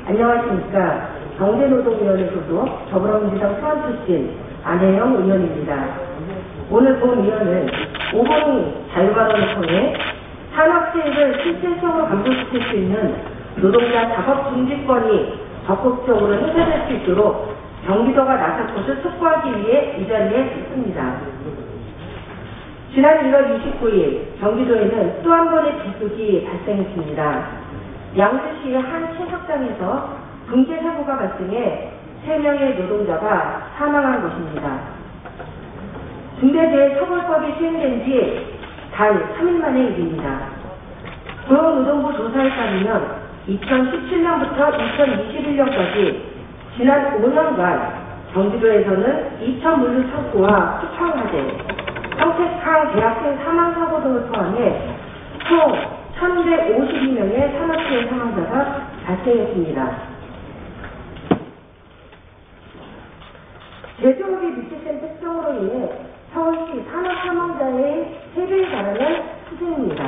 안녕하십니까. 경제노동위원회 소속 더불어민주당 수원 출신 안혜영 의원입니다. 오늘 본 의원은 5분 자유발언을 통해 산업체계를 실질적으로 감소시킬 수 있는 노동자 작업 중지권이 적극적으로 행사될 수 있도록 경기도가 나설 것을 촉구하기 위해 이 자리에 있습니다. 지난 1월 29일 경기도에는 또 한 번의 비극이 발생했습니다. 양주시의 한 채석장에서 붕괴 사고가 발생해 3명의 노동자가 사망한 것입니다. 중대재해처벌법이 시행된 지 단 3일 만의 일입니다. 고용노동부 조사에 따르면 2017년부터 2021년까지 지난 5년간 경기도에서는 2,000물류 사고와 수평화재, 평택항 대학생 사망사고 등을 포함해 총 1,152명의 산업재해 사망자가 발생했습니다. 제조업이 미치는 특성으로 인해 서울시 산업사망자의 3배에 달하는 수준입니다.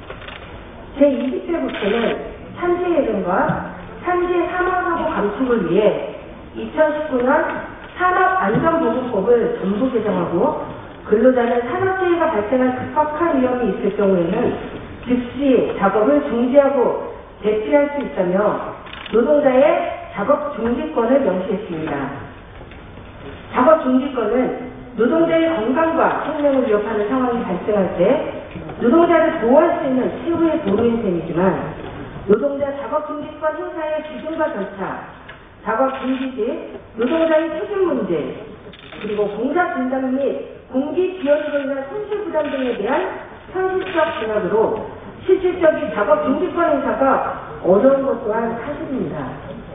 제20대부터는 산재 예방과 산재 사망사고 감축을 위해 2019년 산업안전보건법을 전부 개정하고 근로자는 산업재해가 발생할 급박한 위험이 있을 경우에는 즉시 작업을 중지하고 대피할 수 있다며 노동자의 작업 중지권을 명시했습니다. 작업 중지권은 노동자의 건강과 생명을 위협하는 상황이 발생할 때 노동자를 보호할 수 있는 최후의 보루인 셈이지만 노동자 작업 중지권 행사의 기준과 절차, 작업 중지 시 노동자의 책임 문제, 그리고 공사 분담 및 공기 기여로 인한 손실 부담 등에 대한 현실적 진학으로 실질적인 작업 중지권 행사가 어려운 것 또한 사실입니다.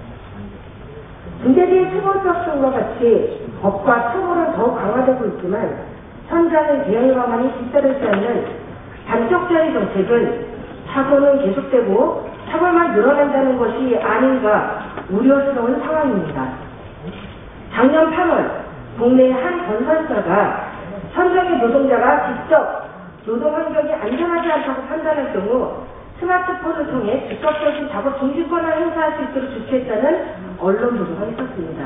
중대재해처벌법 등과 같이 법과 처벌은 더욱 강화되고 있지만 현장의 대응과만이 뒤따르지 않는 단적자의 정책은 사고는 계속되고 처벌만 늘어난다는 것이 아닌가 우려스러운 상황입니다. 작년 8월 국내 한 건설사가 현장의 노동자가 직접 노동 환경이 안전하지 않다고 판단할 경우 스마트폰을 통해 즉각적인 작업 중지권을 행사할 수 있도록 조치했다는 언론 보도가 있었습니다.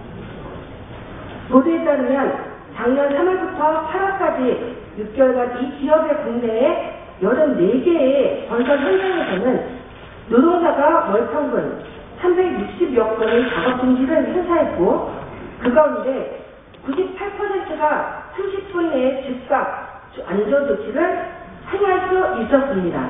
보도에 따르면 작년 3월부터 8월까지 6개월간 이 기업의 국내에 84개의 건설 현장에서는 노동자가 월 평균 360여 건의 작업 중지를 행사했고 그 가운데 98%가 30분 내에 즉각 안전조치를 행할 수 있었습니다.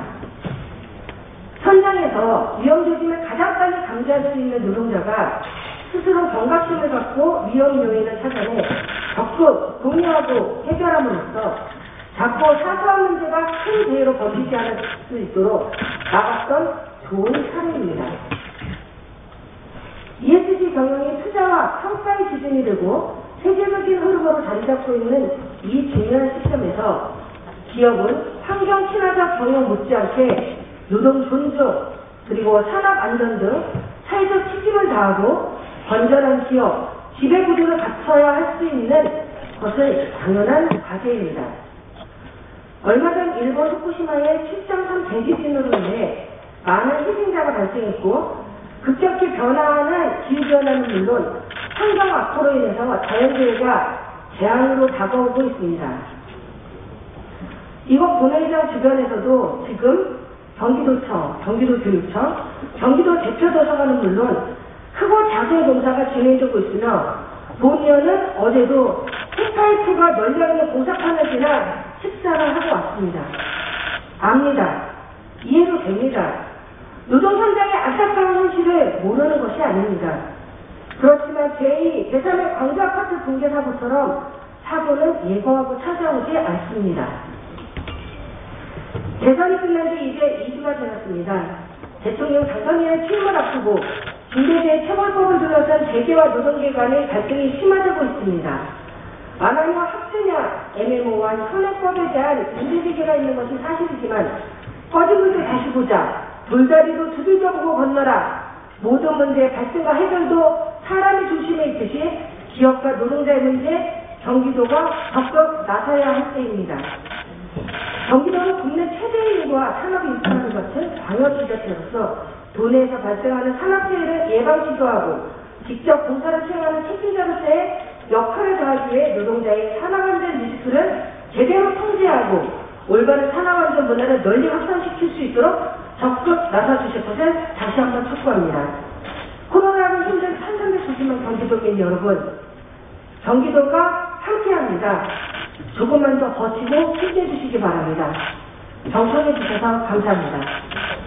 현장에서 위험 조짐을 가장 빨리 감지할 수 있는 노동자가 스스로 경각심을 갖고 위험 요인을 찾아내 적극 공유하고 해결함으로써 작고 사소한 문제가 큰 재해로 번지지 않을 수 있도록 나갔던 좋은 사례입니다. ESG 경영이 투자와 평가의 기준이 되고 세계적인 흐름으로 자리 잡고 있는 이 중요한 시점에서 기업은 환경 친화적 경영 못지않게 노동 존중 그리고 산업 안전 등 사회적 책임을 다하고 건전한 기업, 지배구조를 갖춰야 할 수 있는 것은 당연한 과제입니다. 얼마 전 일본 후쿠시마의 7.3 대지진으로 인해 많은 희생자가 발생했고 급격히 변화하는 기후변화는 물론 환경 악화로 인해서 자연재해가 재앙으로 다가오고 있습니다. 이곳 본회의장 주변에서도 지금 경기도청, 경기도교육청, 경기도 대표도서관은 물론 크고 작은 공사가 진행되고 있으며 본 의원은 어제도 핵파이프가 널려있는 공사판을 지나 식사를 하고 왔습니다. 압니다. 이해도 됩니다. 노동 현장의 안타까운 현실을 모르는 것이 아닙니다. 그렇지만 제2, 제3의 광주아파트 붕괴 사고처럼 사고는 예고하고 찾아오지 않습니다. 대선이 끝난 지 이제 2주가 지났습니다. 대통령 당선인의 취임을 앞두고 중대재해처벌법을 둘러싼 재계와 노동계 간의 갈등이 심화되고 있습니다. 만화냐 합수냐 애매모호한 현행법에 대한 문제제기가 있는 것이 사실이지만 꺼진 물도 다시 보자, 돌다리로 두들겨 보고 건너라, 모든 문제의 발생과 해결도 사람의 중심에 있듯이 기업과 노동자의 문제, 경기도가 적극 나서야 할 때입니다. 경기도는 국내 최대의 인구와 산업 인프라를 갖춘 광역 지자체로서 도내에서 발생하는 산업재해를 예방 지도하고 직접 봉사를 수행하는 책임자로서의 역할을 다하기 위해 노동자의 산업안전 리스크를 제대로 통제하고 올바른 산업안전 문화를 널리 확산시킬 수 있도록 적극 나서주실 것을 다시 한번 촉구합니다. 코로나로 힘든 1390만 경기도민 여러분, 경기도가 함께합니다. 조금만 더 버티고 힘내주시기 바랍니다. 정청해 주셔서 감사합니다.